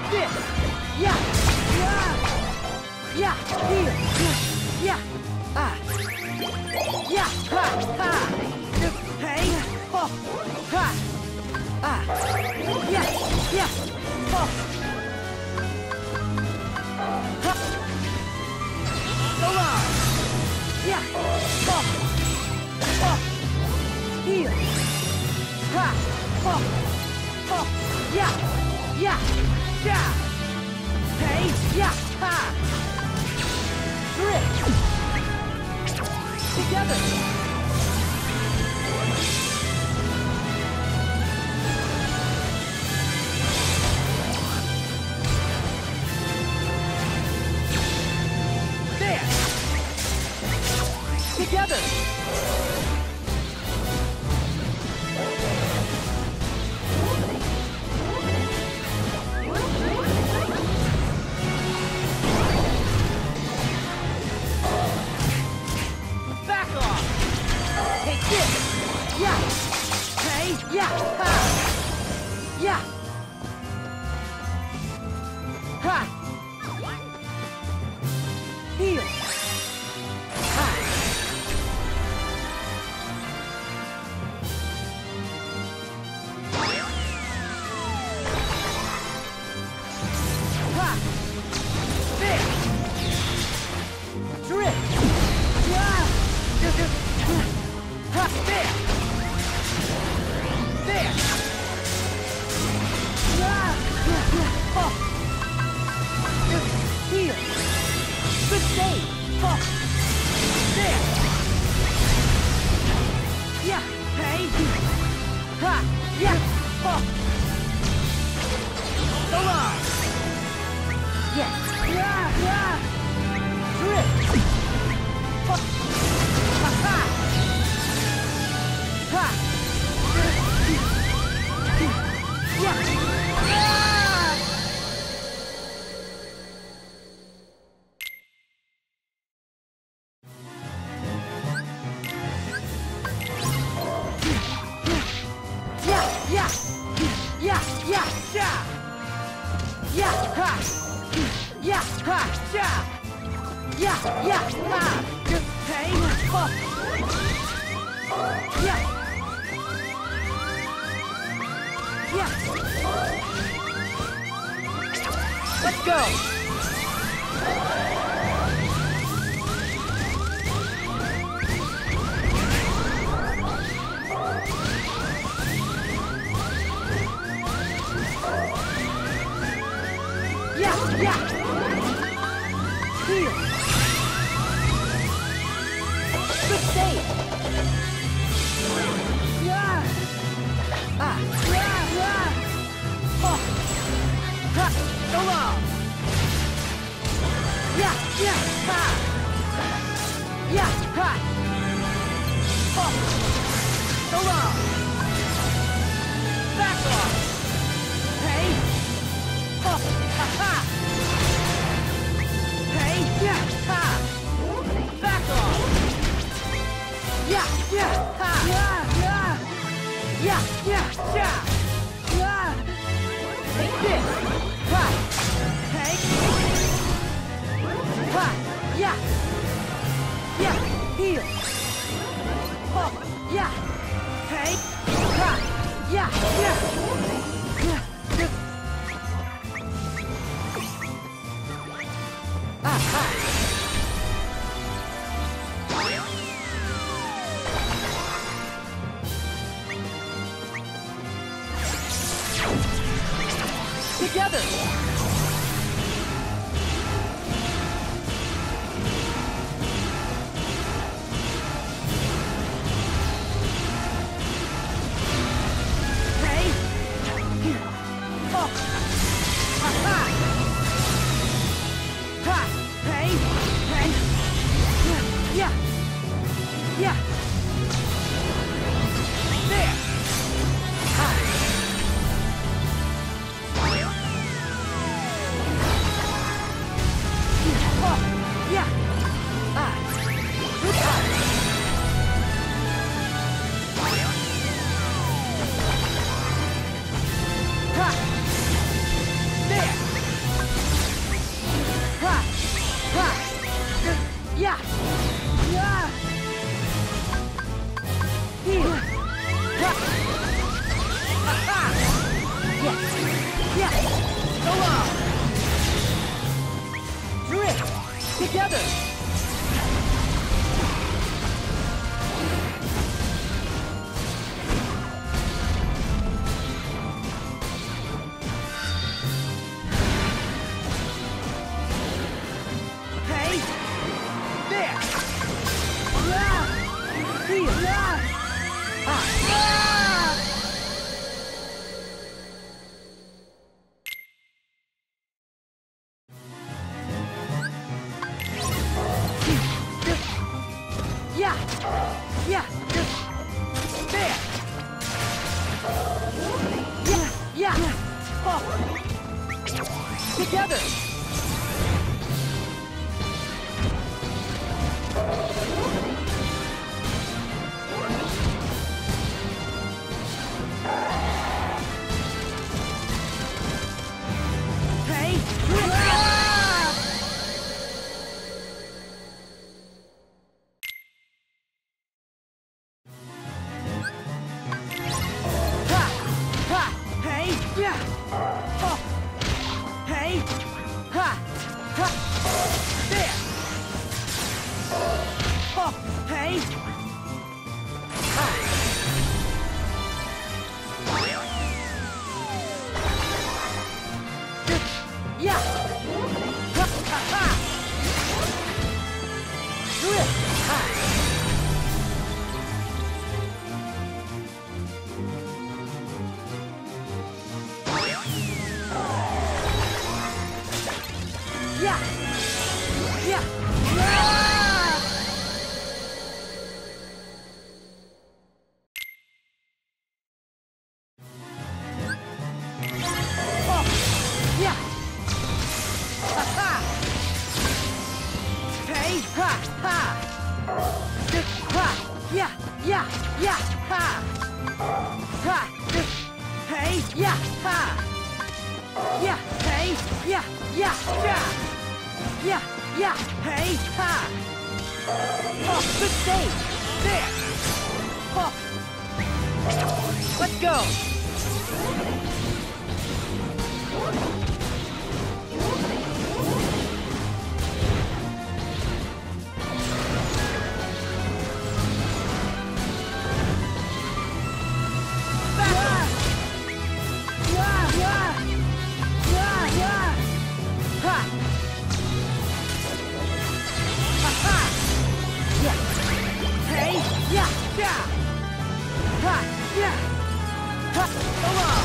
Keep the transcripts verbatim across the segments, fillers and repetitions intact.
this. Yeah. Yeah. Yeah. Here. Yeah. Ah. Yeah. Ha. Ha. Hey. Oh. Ha. Ah. Yeah. Yeah. Oh. Ha. So long. Yeah. Oh. Oh. Here. Ha. Oh. Oh. Yeah. Yeah. Yeah. Hey. Yeah. Ha. Grip. Together. There. Together. Yeah! Hey! Yeah! Ha! Yeah! Ha! Heal! Ha! Ha! There! Drift! Yeah! Ha! There! There! Ah! Oh! Heal! Good save! Oh! There! Yeah! Hey! Ha! Yeah! Oh! So long! Yes! Yeah! Yeah! Drift! Oh! Ha! Ha! Ha! Yeah! Ah! Yeah! Yeah! Yeah! Yeah! Yeah! Yeah! Ha! Yeah! Ha! Yeah! Yeah! Yeah! Ha! Hey! Oh! Yeah! Yeah! Let's go! Yeah! Yeah! Here! Good save! Yeah! Ah! Yeah! Yeah! Oh! Ha! So long! Yeah! Yeah! Ha! Yeah! Ha! Oh! So long! Back off! Hey! Oh! Ha! Ha! Hey! Yeah! Ha! Back off! Yeah! Yeah! Ha! Yeah! Yeah! Yeah! Yeah! Yeah! Yeah! Take this! Ha! Hey! Ha! Yeah! Yeah! Heal! Oh! Yeah! Hey! Ha! Yeah! Yeah! Yeah! Ah! Ha! Together! Hey! Oh! Ha ha! Ha! Hey! Hey! Yeah! Yeah! Yeah! There! Ha! Oh! Yeah! Ah! Good eye! Ha! There! Together! Hey! There! Ah! Feel! Ah! Ah! Yeah! Yeah! There! Yeah! Yeah! Oh! Together! Hey! Ah! Ha! Ha! Hey! Yeah! Oh! Hey! Ha! Ha! There! Oh! Hey! Ha! Yeah! Ha! Ha! Ha! Grip! Ha! Yeah! Yeah! Ah! Oh! Yeah! Ha ha! Hey! Ha! Ha! Just ha! Yeah! Yeah! Yeah! Ha! Ha! Just hey! Yeah! Ha! Yeah! Hey! Yeah! Yeah! Yeah! Yeah! Yeah! Hey! Ha! Oh! Good save! There! Oh! Let's go! Back! Yeah! Yeah! Yeah! Yeah! Ha! Ha ha! Yeah! Hey! Yeah! Yeah! Ha! Yeah! Ha! Come on!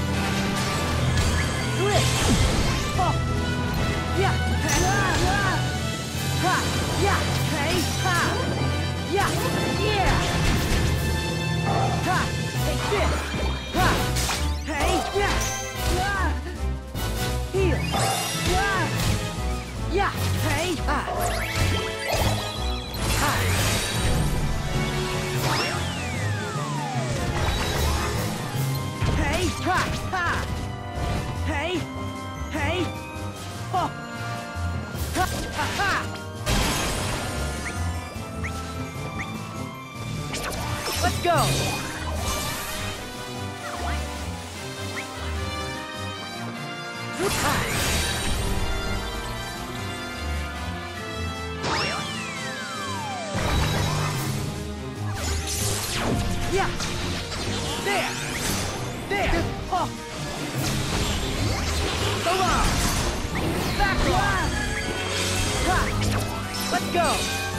Grip! Oh! Yeah! Hey! Yeah! Yeah! Ha! Yeah! Hey! Ha! Yeah! Yeah! Ha! Take this! Ha! Hey! Yeah! Yeah! Heal! Yeah! Yeah! Hey! Ha! Ha! Hey! Ha! Ha! Hey! Hey! Oh! Ha! Ha! Ha! Let's go! Ha! Yeah! There! There! Oh! Go on! Back off! Ha! Let's go!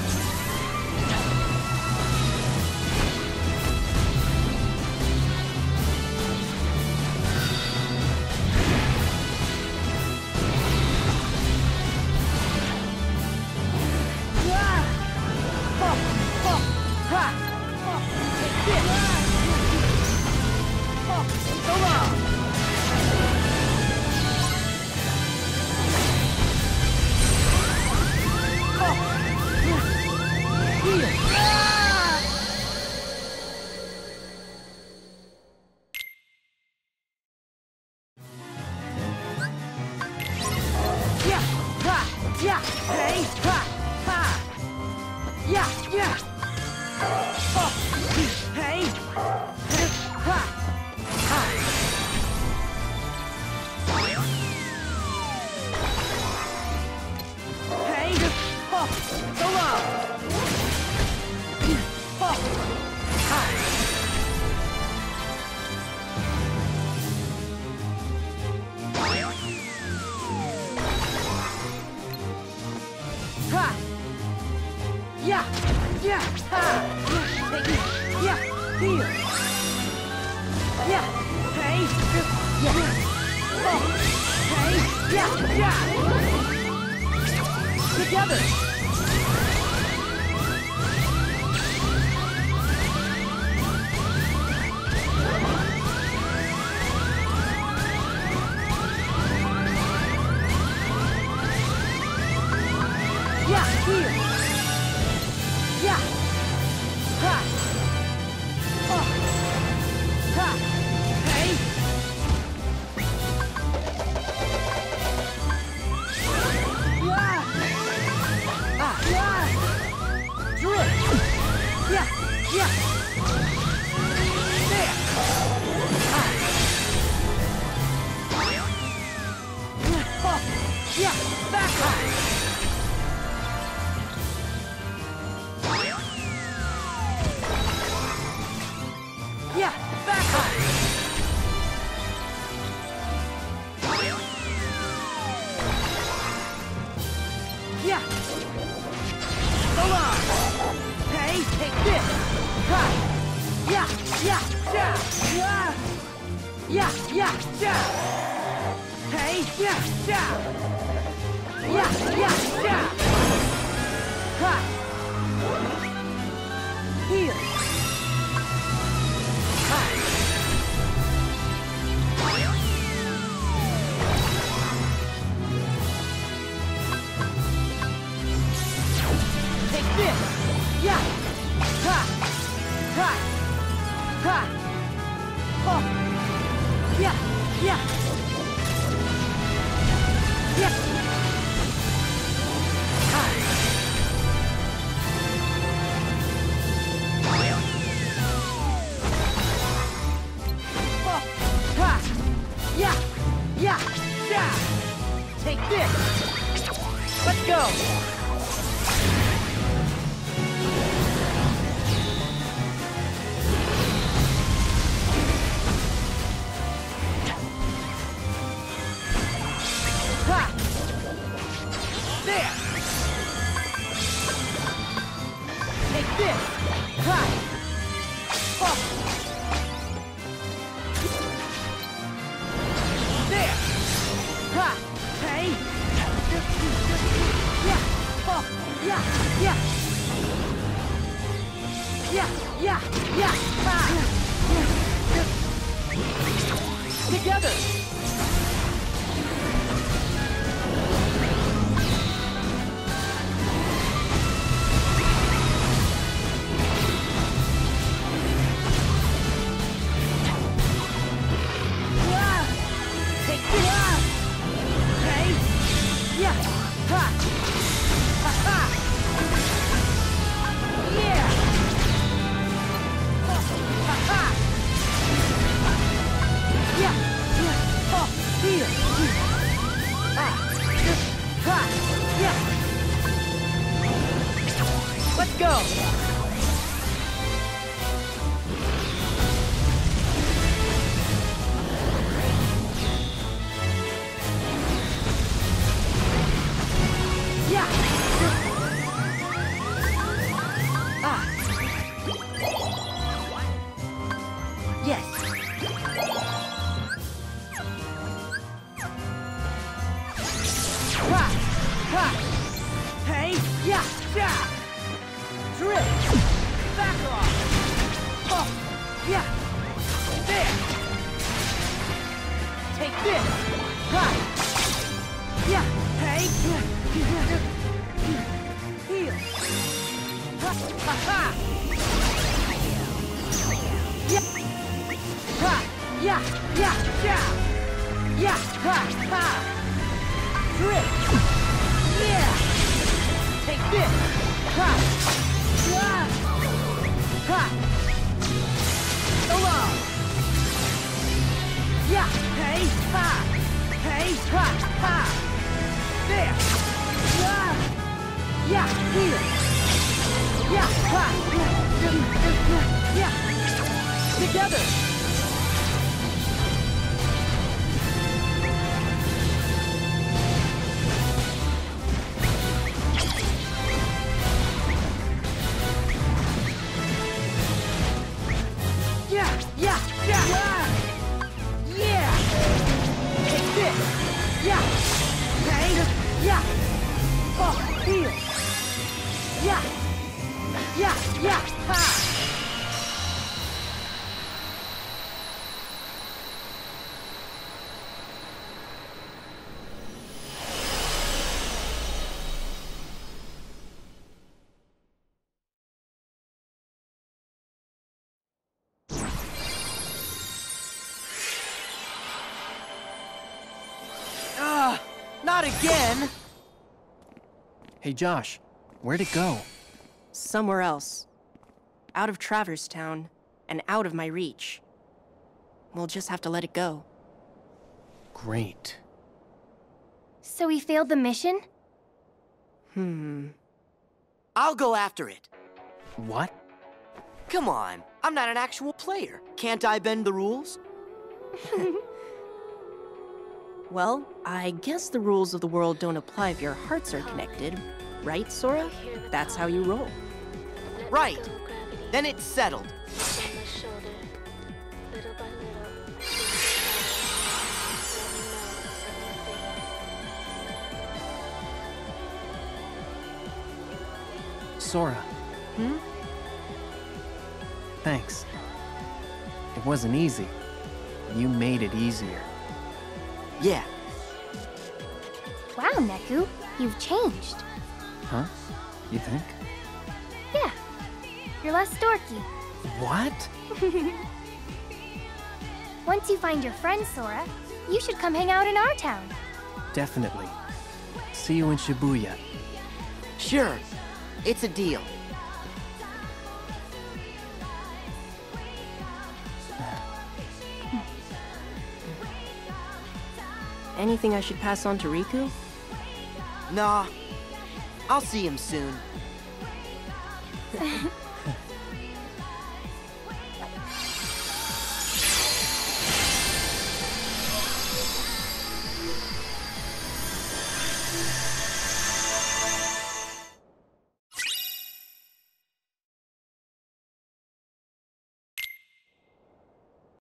Yeah! Oh! Oh! Ha! Oh! Take this! Oh! Go on! Heal! Ah! Yeah! Ha! Yeah! Hey! Ha! Ha! Yeah! Yeah! Oh! Hey! Ha! Ha! Hey! Oh, so long. Oh, ha. Ha. Yeah. Yeah. Ha. Take it. Yeah. Here. Yeah. Hey. Yeah. Oh. Hey. Yeah. Yeah. Together. Yeah, here. Yeah. Ha. Oh. Ha. Hey. Yeah. Ah. Yeah. Drip. Yeah. Yeah. There. Ah. Oh. Yeah. Back high. Yeah, back high. Yeah. So long. Hey, take this. Ha. Yeah, yeah, yeah, yeah. Yeah, yeah, yeah. Hey, yeah, yeah. Yeah, yeah, yeah. Ha. Here. Ha. Take this! Yeah! Ha! Ha! Ha! Oh! Yeah! Yeah! Yeah! Ha! Oh! Ha! Yeah! Yeah! Yeah! Take this! Let's go! Ha! There! Take this! Ha! Oh! There! Ha! Hey! Yeah! Oh! Yeah! Yeah! Yeah! Yeah! Yeah! Ha! Together! Let's go! Yeah! Ah! Yes! Ha! Ha! Hey! Yeah! Yeah! Drip! Back off! Oh! Yeah! There! Take this! Ha! Yeah! Hey! Heal! Ha! Ha! Ha! Yeah! Ha! Yeah! Yeah! Yeah! Yeah! Ha! Ha! Drip! Yeah! Take this! Ha! Yeah! Ha! So long! Yeah! Hey! Ha! Hey! Ha! Ha! There! Yeah! Yeah! Ha! Yeah! Together! Yeah! Yeah! Yeah! Yeah! Take this! Yeah! Okay! Yeah! Oh, heal! Yeah! Yeah! Yeah! Ha! Ugh! Not again! Hey Josh, where'd it go? Somewhere else. Out of Traverse Town, and out of my reach. We'll just have to let it go. Great. So we failed the mission? Hmm. I'll go after it. What? Come on, I'm not an actual player. Can't I bend the rules? Well, I guess the rules of the world don't apply if your hearts are connected. Right, Sora? That's how you roll. Right. Then it's settled. Sora. Hmm? Thanks. It wasn't easy. You made it easier. Yeah. Wow, Neku, you've changed. Huh? You think? Yeah, you're less dorky. What? Once you find your friend, Sora, you should come hang out in our town. Definitely. See you in Shibuya. Sure. It's a deal. Anything I should pass on to Riku? Nah. I'll see him soon.